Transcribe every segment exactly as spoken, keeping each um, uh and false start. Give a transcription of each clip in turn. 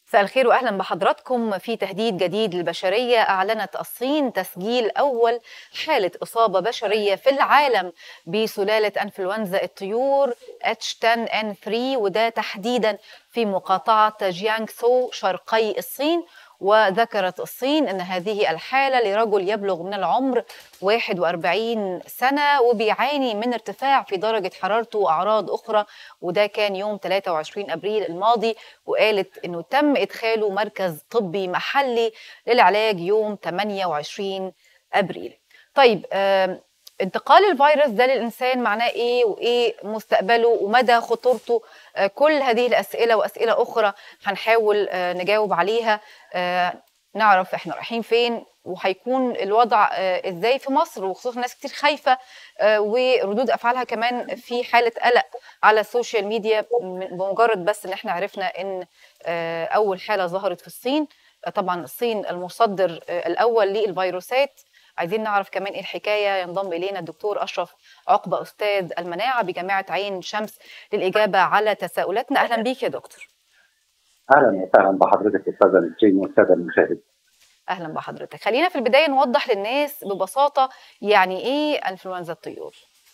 مساء الخير واهلا بحضراتكم. في تهديد جديد للبشريه، اعلنت الصين تسجيل اول حاله اصابه بشريه في العالم بسلاله انفلونزا الطيور إتش عشرة إن ثلاثة، وده تحديدا في مقاطعه جيانغسو شرقي الصين. وذكرت الصين ان هذه الحاله لرجل يبلغ من العمر واحد وأربعين سنه وبيعاني من ارتفاع في درجه حرارته واعراض اخرى، وده كان يوم ثلاثة وعشرين ابريل الماضي. وقالت انه تم ادخاله مركز طبي محلي للعلاج يوم ثمانية وعشرين ابريل. طيب آه انتقال الفيروس ده للإنسان معناه إيه وإيه مستقبله ومدى خطورته؟ آه كل هذه الأسئلة وأسئلة أخرى هنحاول آه نجاوب عليها، آه نعرف إحنا رايحين فين وهيكون الوضع آه إزاي في مصر، وخصوصا ناس كتير خايفة آه وردود أفعالها كمان في حالة قلق على السوشيال ميديا بمجرد بس إن إحنا عرفنا إن آه أول حالة ظهرت في الصين. آه طبعا الصين المصدر آه الأول للفيروسات. عايزين نعرف كمان ايه الحكايه. ينضم الينا الدكتور اشرف عقبه استاذ المناعه بجامعه عين شمس للاجابه على تساؤلاتنا. اهلا بيك يا دكتور. اهلا وسهلا بحضرتك استاذه نسرين والساده المشاهدين. اهلا بحضرتك. خلينا في البدايه نوضح للناس ببساطه يعني ايه انفلونزا الطيور.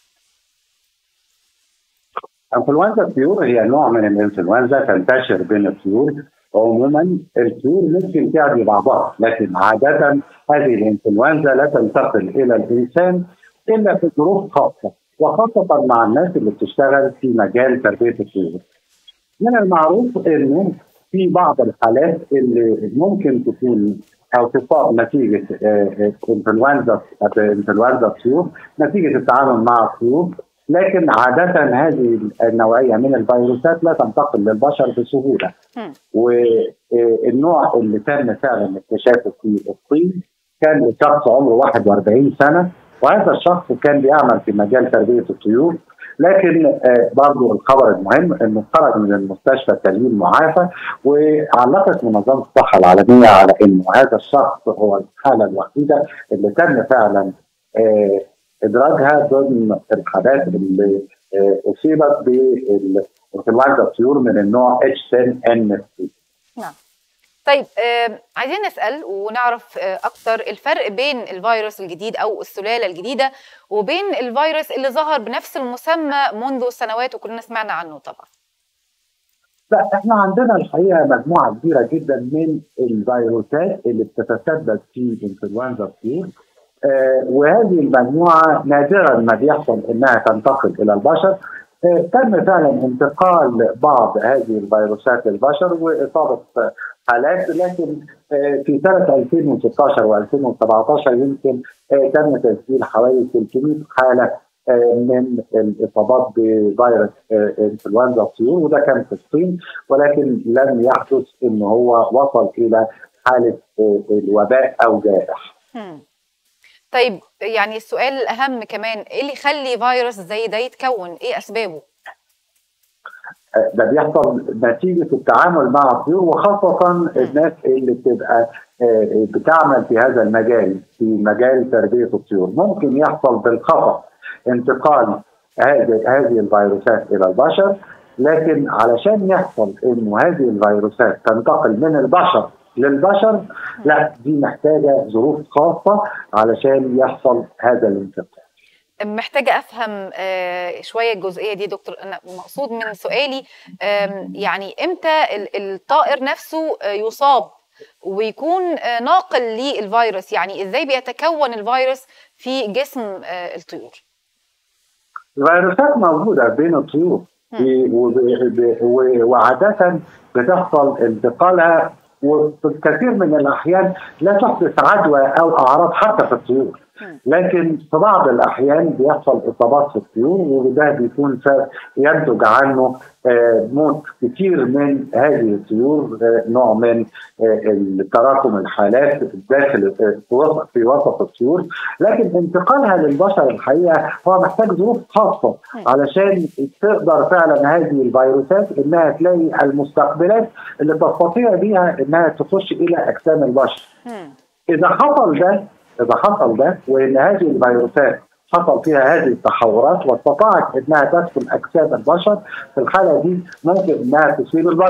انفلونزا الطيور هي نوع من الانفلونزا تنتشر بين الطيور. عموما الطيور ممكن تعدي بعضها، لكن عاده هذه الانفلونزا لا تنتقل الى الانسان الا في ظروف خاصه، وخاصه مع الناس اللي بتشتغل في مجال تربيه الطيور. من المعروف انه في بعض الحالات اللي ممكن تكون او تصاب نتيجه انفلونزا انفلونزا الطيور نتيجه التعامل مع الطيور، لكن عادة هذه النوعية من الفيروسات لا تنتقل للبشر بسهولة. والنوع اللي تم فعلا اكتشافه في الصين كان شخص عمره واحد وأربعين سنة، وهذا الشخص كان بيعمل في مجال تربية الطيور، لكن برضو الخبر المهم انه خرج من المستشفى سليم معافى. وعلقت منظمة الصحة العالمية على انه هذا الشخص هو الحالة الوحيدة اللي تم فعلا ادراجها ضمن الحالات اللي اصيبت بانفلونزا الطيور من النوع إتش عشرة إن ثلاثة. نعم. طيب آه عايزين نسال ونعرف آه اكتر الفرق بين الفيروس الجديد او السلاله الجديده وبين الفيروس اللي ظهر بنفس المسمى منذ سنوات وكلنا سمعنا عنه طبعا. لا، احنا عندنا الحقيقه مجموعه كبيره جدا من الفيروسات اللي بتتسبب في انفلونزا الطيور. آه وهذه المجموعة نادرا ما بيحصل انها تنتقل الى البشر. آه تم فعلا انتقال بعض هذه الفيروسات للبشر واصابة حالات، لكن آه في سنة ألفين وستاشر وألفين وسبعتاشر يمكن آه تم تسجيل حوالي ثلاثمئة حالة آه من الاصابات بفيروس آه انفلونزا الطيور، وده كان في الصين، ولكن لم يحدث ان هو وصل الى حالة آه الوباء او جائحة. طيب يعني السؤال الأهم كمان، إيه اللي يخلي فيروس زي ده يتكون؟ إيه أسبابه؟ ده بيحصل نتيجة التعامل مع الطيور، وخاصة الناس اللي بتبقى بتعمل في هذا المجال، في مجال تربية الطيور. ممكن يحصل بالخطأ انتقال هذه الفيروسات إلى البشر، لكن علشان يحصل إنه هذه الفيروسات تنتقل من البشر للبشر، لا، دي محتاجه ظروف خاصه علشان يحصل هذا الانتقال. محتاجه افهم آه شويه الجزئيه دي دكتور. انا مقصود من سؤالي آه يعني امتى الطائر نفسه آه يصاب ويكون آه ناقل للفيروس؟ يعني ازاي بيتكون الفيروس في جسم آه الطيور؟ الفيروسات موجوده بين الطيور وعاده بتحصل انتقالها، وفي الكثير من الاحيان لا تحدث عدوى او اعراض حتى في الطيور، لكن في بعض الاحيان بيحصل اصابات في الطيور، وده بيكون ينتج عنه موت كثير من هذه الطيور، نوع من تراكم الحالات داخل في وسط الطيور. لكن انتقالها للبشر الحقيقه هو محتاج ظروف خاصه علشان تقدر فعلا هذه الفيروسات انها تلاقي المستقبلات اللي تستطيع بها انها تخش الى اجسام البشر. اذا حصل ده اذا حصل ده وان هذه الفيروسات حصل فيها هذه التحورات واستطاعت انها تدخل اجسام البشر، في الحاله دي ممكن انها تصيب البشر.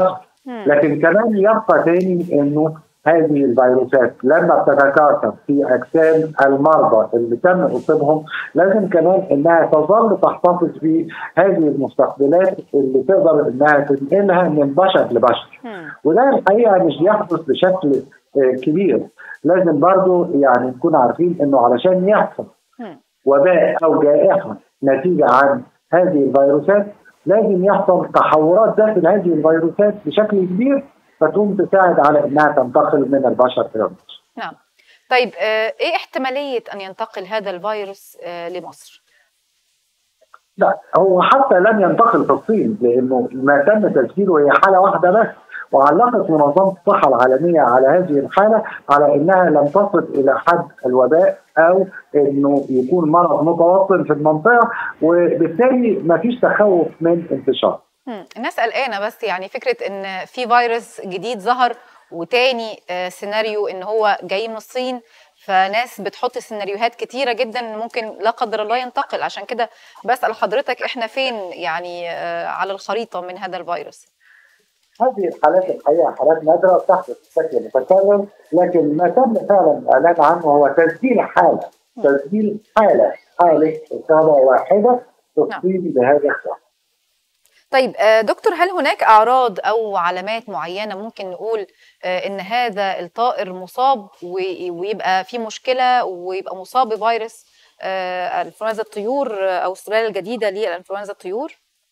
لكن كمان يبقى تاني انه هذه الفيروسات لما بتتكاثر في اجسام المرضى اللي تم اصابهم لازم كمان انها تظل تحتفظ بهذه المستقبلات اللي تقدر انها تنقلها من بشر لبشر. وده الحقيقه مش بيحدث بشكل كبير. لازم برضو يعني نكون عارفين انه علشان يحصل وباء او جائحه نتيجه عن هذه الفيروسات لازم يحصل تحورات داخل هذه الفيروسات بشكل كبير فتقوم تساعد على انها تنتقل من البشر الى البشر. نعم. طيب آه، ايه احتماليه ان ينتقل هذا الفيروس آه، لمصر؟ لا هو حتى لن ينتقل في الصين لانه ما تم تسجيله هي حاله واحده بس، وعلقت منظمه الصحه العالميه على هذه الحاله على انها لم تصل الى حد الوباء او انه يكون مرض متوطن في المنطقه، وبالتالي ما فيش تخوف من انتشار. الناس قلقانه بس يعني فكره ان في فيروس جديد ظهر وتاني آه سيناريو ان هو جاي من الصين، فناس بتحط سيناريوهات كتيره جدا ممكن لا قدر الله ينتقل. عشان كده بسأل حضرتك احنا فين يعني آه على الخريطه من هذا الفيروس؟ هذه الحالات الحقيقه حالات نادره تحدث بشكل متكرر، لكن ما تم فعلا الاعلان عنه هو تسجيل حاله تسجيل حاله حاله اصابه واحده تصيب بهذا الشخص. طيب دكتور، هل هناك أعراض أو علامات معينة ممكن نقول إن هذا الطائر مصاب ويبقى في مشكلة ويبقى مصاب بفيروس انفلونزا الطيور أو السلالة الجديدة للانفلونزا الطيور؟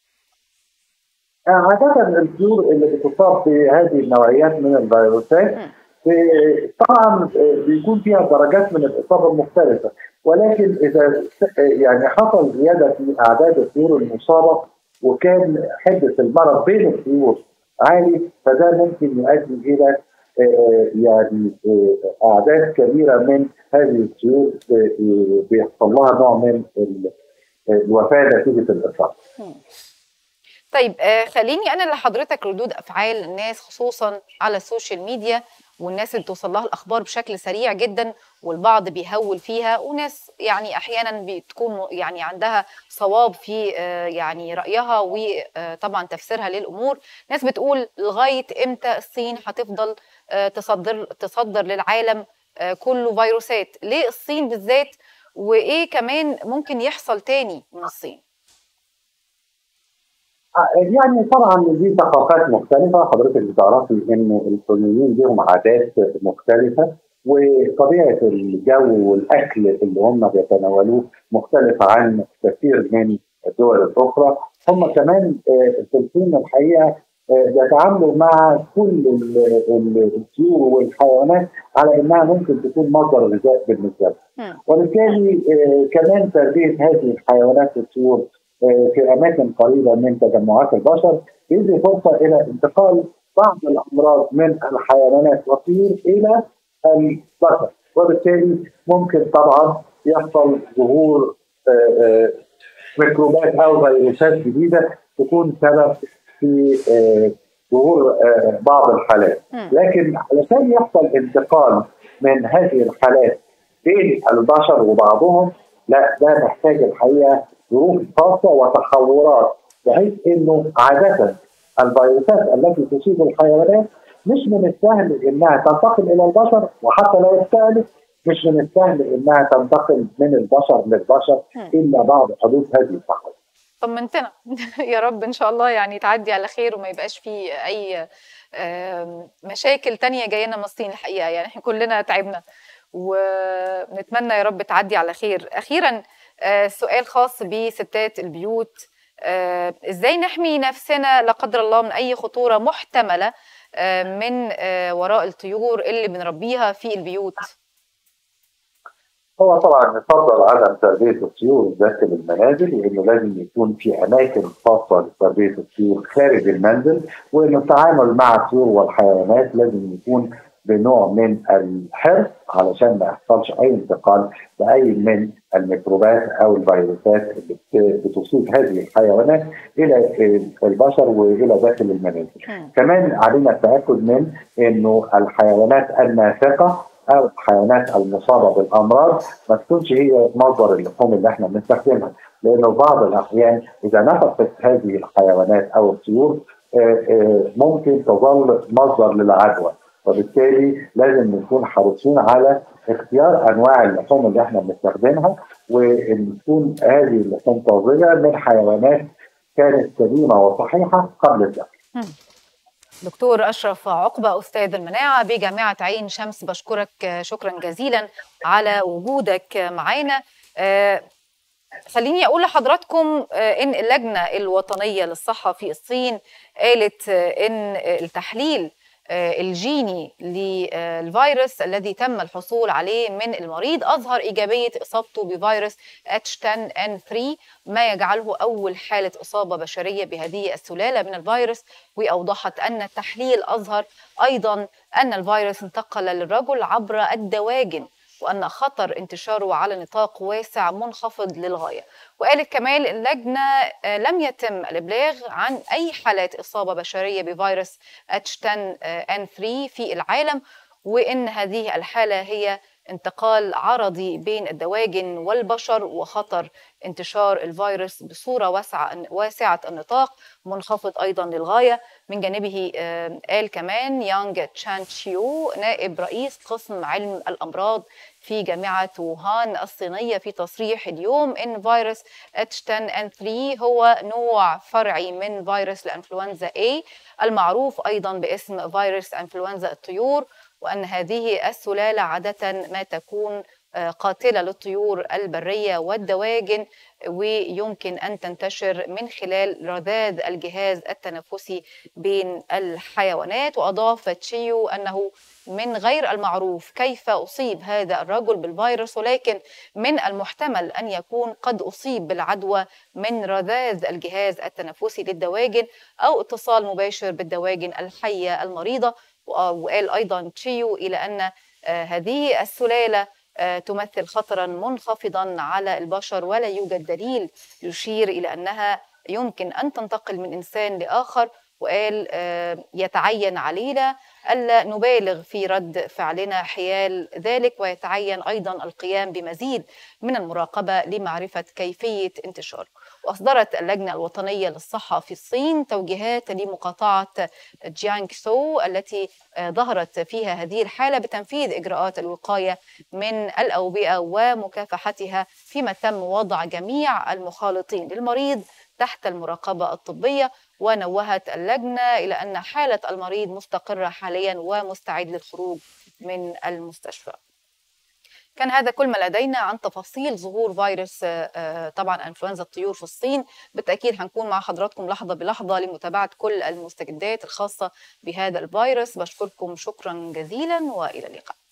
عادة الطيور اللي بتصاب بهذه النوعيات من الفيروسات طبعا بيكون فيها درجات من الإصابة المختلفة، ولكن إذا يعني حصل زيادة في أعداد الطيور المصابة وكان حدة المرض بين الطيور عالي فده ممكن يؤدي الى يعني اعداد كبيره من هذه الطيور بيحصل لها نوع من الوفاه نتيجه الاصابه. طيب خليني انا لحضرتك ردود افعال الناس خصوصا على السوشيال ميديا، والناس اللي توصل لها الاخبار بشكل سريع جدا والبعض بيهول فيها، وناس يعني احيانا بتكون يعني عندها صواب في يعني رايها وطبعا تفسيرها للامور. ناس بتقول لغايه امتى الصين هتفضل تصدر تصدر للعالم كله فيروسات؟ ليه الصين بالذات؟ وايه كمان ممكن يحصل تاني من الصين؟ يعني طبعا دي ثقافات مختلفه، حضرتك بتعرفي ان الصينيين لهم عادات مختلفه وطبيعه الجو والاكل اللي هم بيتناولوه مختلفه عن كثير من الدول الاخرى. هم كمان في الصين الحقيقه بيتعاملوا مع كل الطيور والحيوانات على انها ممكن تكون مصدر غذاء بالنسبه لهم، وبالتالي كمان تربيه هذه الحيوانات والطيور في اماكن قريبه من تجمعات البشر بيدي فرصه الى انتقال بعض الامراض من الحيوانات والطيور الى البشر، وبالتالي ممكن طبعا يحصل ظهور ميكروبات او فيروسات جديده تكون سبب في ظهور بعض الحالات. لكن علشان يحصل انتقال من هذه الحالات بين البشر وبعضهم لا، ده محتاج الحقيقه ظروف خاصه وتحورات، بحيث انه عاده الفيروسات التي تصيب الحيوانات مش من السهل انها تنتقل الى البشر، وحتى لو اتسالت مش من السهل انها تنتقل من البشر للبشر الا بعد حدوث هذه التحولات. طمنتنا يا رب ان شاء الله يعني تعدي على خير وما يبقاش فيه اي مشاكل تانية جاينا من الصين. الحقيقه يعني احنا كلنا تعبنا ونتمنى يا رب تعدي على خير. اخيرا سؤال خاص بستات البيوت، ازاي نحمي نفسنا لا قدر الله من اي خطوره محتمله من وراء الطيور اللي بنربيها في البيوت؟ هو طبعا يفضل عدم تربيه الطيور داخل المنازل، وانه لازم يكون في اماكن خاصه لتربيه الطيور خارج المنزل، وانه التعامل مع الطيور والحيوانات لازم يكون بنوع من الحرص علشان ما يحصلش اي انتقال لاي من الميكروبات او الفيروسات اللي بتصيب هذه الحيوانات الى البشر والى داخل المنازل. كمان علينا التاكد من انه الحيوانات النافقه او الحيوانات المصابه بالامراض ما تكونش هي مصدر اللحوم اللي احنا بنستخدمها، لانه بعض الاحيان اذا نفقت هذه الحيوانات او الطيور ممكن تظل مصدر للعدوى، وبالتالي لازم نكون حريصين على اختيار انواع اللحوم اللي احنا بنستخدمها، وان تكون هذه اللحوم طازجه من حيوانات كانت سليمه وصحيحه قبل الاكل. دكتور أشرف عقبة أستاذ المناعة بجامعة عين شمس، بشكرك شكرا جزيلا على وجودك معنا. خليني أقول لحضراتكم إن اللجنة الوطنية للصحة في الصين قالت إن التحليل الجيني للفيروس الذي تم الحصول عليه من المريض أظهر إيجابية إصابته بفيروس إتش عشرة إن ثلاثة، ما يجعله أول حالة إصابة بشرية بهذه السلالة من الفيروس. وأوضحت أن التحليل أظهر أيضا أن الفيروس انتقل للرجل عبر الدواجن، وأن خطر انتشاره على نطاق واسع منخفض للغاية. وقالت كمان اللجنة لم يتم الإبلاغ عن أي حالات إصابة بشرية بفيروس إتش عشرة إن ثلاثة في العالم، وإن هذه الحالة هي انتقال عرضي بين الدواجن والبشر، وخطر انتشار الفيروس بصورة واسعة واسعة النطاق منخفض أيضا للغاية. من جانبه قال كمان يانغ تشان تشيو نائب رئيس قسم علم الأمراض في جامعة ووهان الصينية في تصريح اليوم إن فيروس إتش عشرة إن ثلاثة هو نوع فرعي من فيروس الإنفلونزا A المعروف أيضا باسم فيروس إنفلونزا الطيور، وأن هذه السلالة عادة ما تكون قاتلة للطيور البرية والدواجن، ويمكن أن تنتشر من خلال رذاذ الجهاز التنفسي بين الحيوانات. وأضاف تشيو أنه من غير المعروف كيف أصيب هذا الرجل بالفيروس، ولكن من المحتمل أن يكون قد أصيب بالعدوى من رذاذ الجهاز التنفسي للدواجن أو اتصال مباشر بالدواجن الحية المريضة. وقال أيضا تشيو إلى أن هذه السلالة تمثل خطرا منخفضا على البشر، ولا يوجد دليل يشير إلى أنها يمكن أن تنتقل من إنسان لآخر. وقال يتعين علينا ألا نبالغ في رد فعلنا حيال ذلك، ويتعين أيضا القيام بمزيد من المراقبة لمعرفة كيفية انتشاره. وأصدرت اللجنة الوطنية للصحة في الصين توجيهات لمقاطعة جيانغسو التي ظهرت فيها هذه الحالة بتنفيذ إجراءات الوقاية من الأوبئة ومكافحتها، فيما تم وضع جميع المخالطين للمريض تحت المراقبة الطبية. ونوهت اللجنة إلى أن حالة المريض مستقرة حاليا ومستعد للخروج من المستشفى. كان هذا كل ما لدينا عن تفاصيل ظهور فيروس طبعا انفلونزا الطيور في الصين. بالتأكيد هنكون مع حضراتكم لحظة بلحظة لمتابعة كل المستجدات الخاصة بهذا الفيروس. بشكركم شكرا جزيلا وإلى اللقاء.